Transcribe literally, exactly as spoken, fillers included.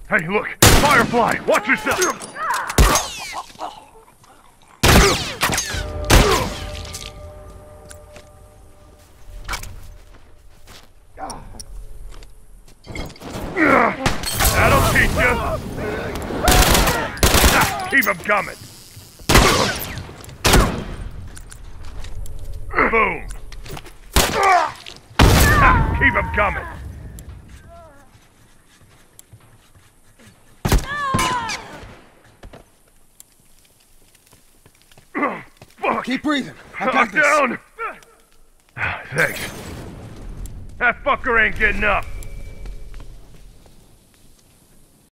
Hey, look! Firefly! Watch yourself! That'll teach you! Ah, keep him coming! Boom! Ah, keep him coming! Keep breathing. I got I'm this. down! Thanks. That fucker ain't getting up.